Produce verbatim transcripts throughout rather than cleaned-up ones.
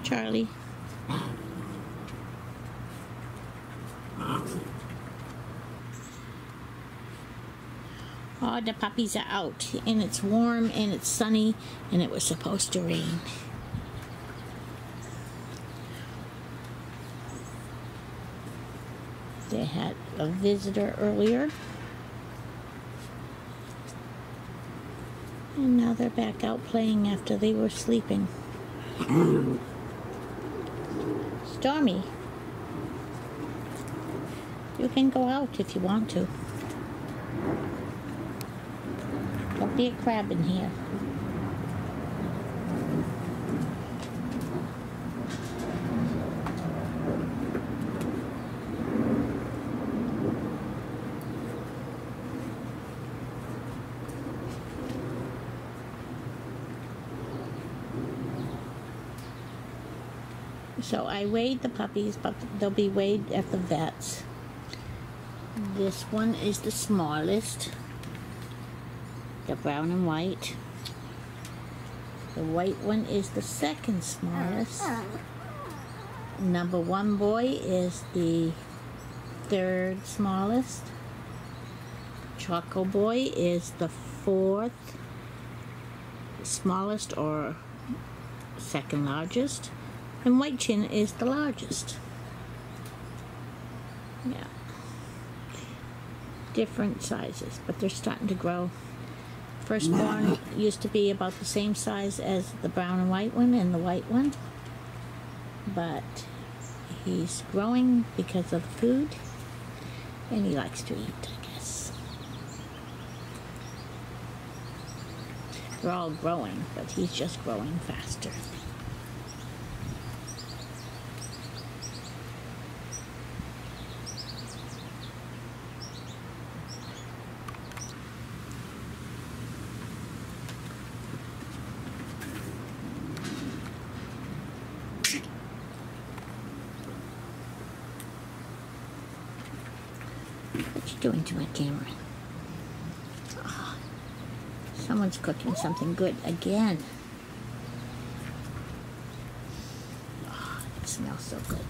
Charlie. Oh, the puppies are out, and it's warm, and it's sunny, and it was supposed to rain. They had a visitor earlier, and now they're back out playing after they were sleeping. Stormy, you can go out if you want to. Don't be a crab in here. So I weighed the puppies, but they'll be weighed at the vet's. This one is the smallest, the brown and white. The white one is the second smallest. Number one boy is the third smallest. Choco Boy is the fourth smallest or second largest. And White Chin is the largest. Yeah. Different sizes, but they're starting to grow. Firstborn used to be about the same size as the brown and white one and the white one. But he's growing because of the food. And he likes to eat, I guess. They're all growing, but he's just growing faster. What you doing to my camera? Oh, someone's cooking something good again. Oh, it smells so good.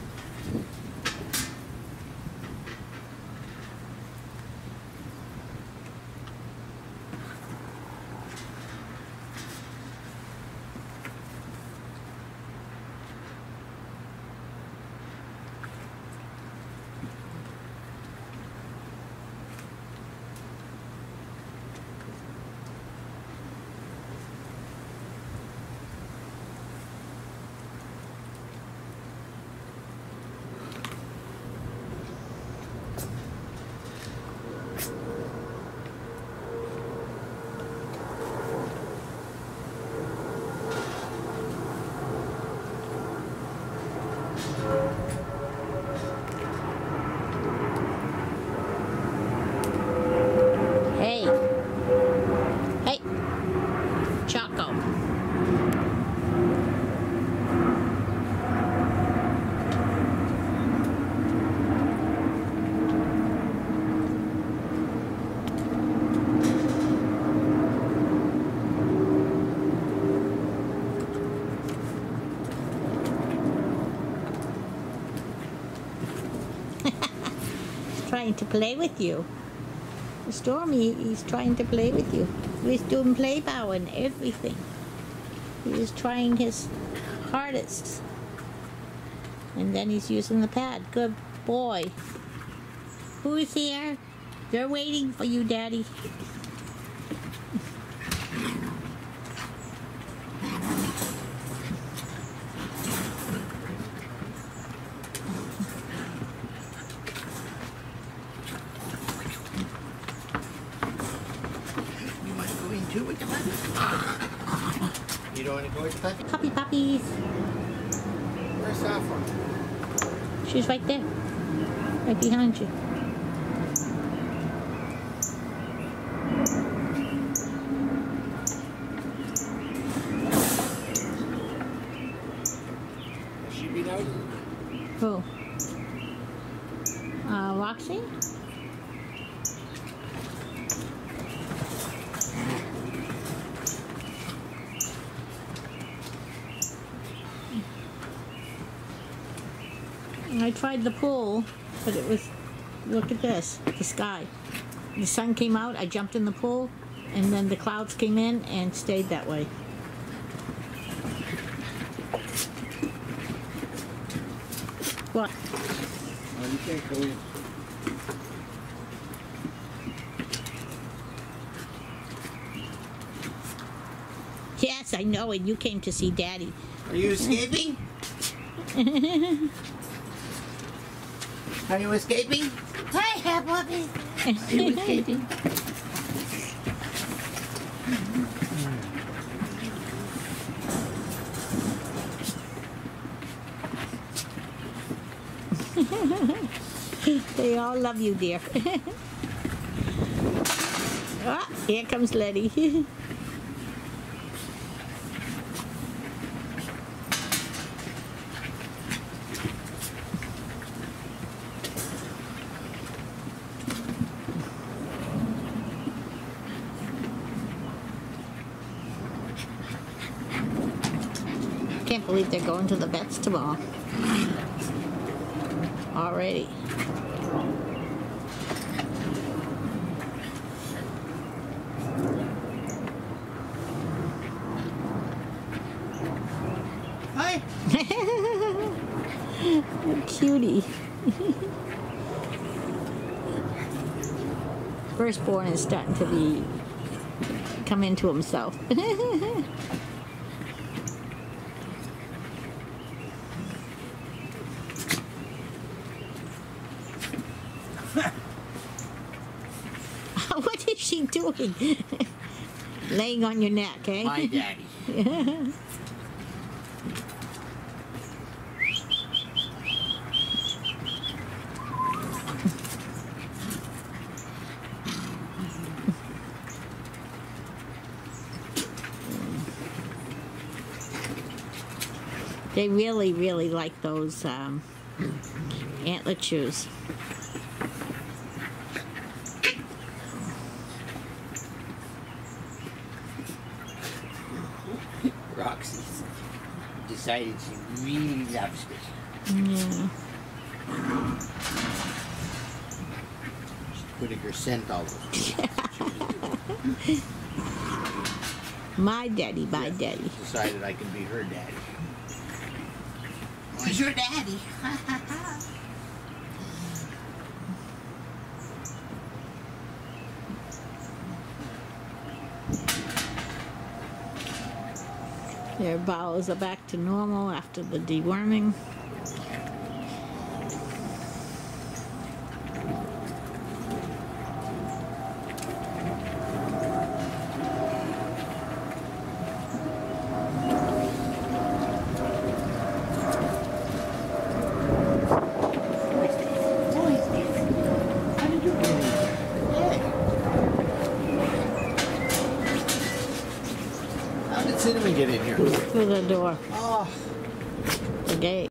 Hey. Hey. Choco. Trying to play with you. Stormy, he's trying to play with you. He's doing play bow and everything. He is trying his hardest. And then he's using the pad. Good boy. Who's here? They're waiting for you, Daddy. You with the puppy? You don't want to go with the puppy? Puppy puppies. Where's Saffron? She's right there. Right behind you. Has she been out? Who? Uh, Roxy? I tried the pool, but it was, look at this, the sky. The sun came out, I jumped in the pool, and then the clouds came in and stayed that way. What? Oh, you can't go in. Yes, I know, and you came to see Daddy. Are you escaping? Are you escaping? Hi, have puppies. Are you escaping? They all love you, dear. Ah, here comes Letty. Can't believe they're going to the vets tomorrow. Already. Hi. Cutie. Firstborn is starting to be come into himself. What is she doing? Laying on your neck, eh? My daddy. They really, really like those um, antler chews. Roxy's decided she really loves it. Yeah. She's putting her scent all over. My daddy, my daddy. Decided I can be her daddy. Who's your daddy? Their bowels are back to normal after the deworming. How did Cinnamon get in here? Through the door. Oh. The gate.